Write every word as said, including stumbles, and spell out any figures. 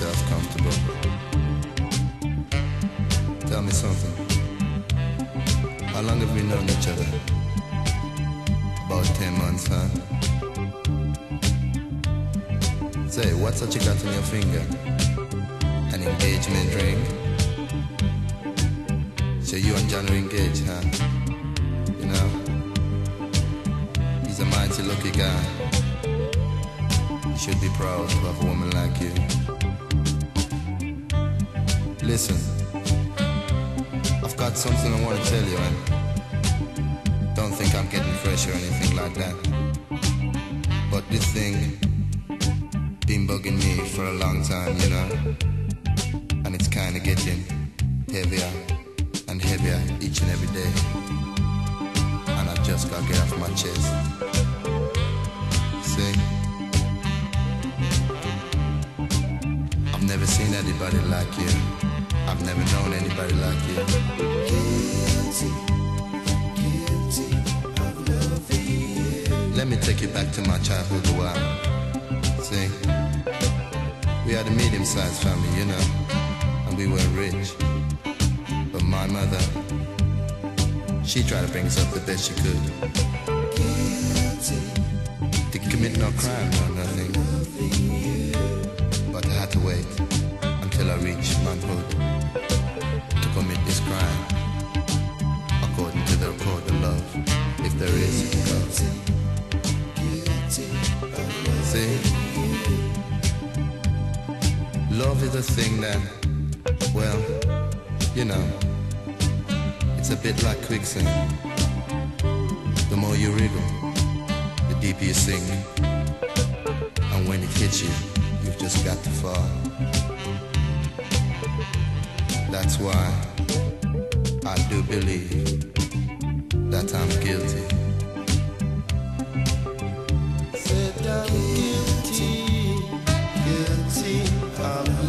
yourself comfortable. Tell me something. How long have we known each other? About ten months, huh? Say, what's that you got on your finger? An engagement ring? So you and John are engaged, huh? You know? He's a mighty lucky guy. You should be proud to have a woman like you. Listen, I've got something I want to tell you, and don't think I'm getting fresh or anything like that. But this thing been bugging me for a long time, you know? And it's kinda getting heavier and heavier each and every day. And I've just gotta get off my chest. See? I've never seen anybody like you. I've never known anybody like you. Guilty, guilty of loving you. Let me take you back to my childhood a while. See? We had a medium-sized family, you know, and we weren't rich. But my mother, she tried to bring us up the best she could. Guilty. Didn't commit no crime or nothing. But I had to wait until I reached manhood to commit this crime, according to the record of love, if there is love. See? Love is a thing that, well, you know, it's a bit like quicksand. The more you wriggle, the deeper you sink. And when it hits you, you've just got to fall. That's why I do believe that I'm guilty. Said I'm guilty, guilty of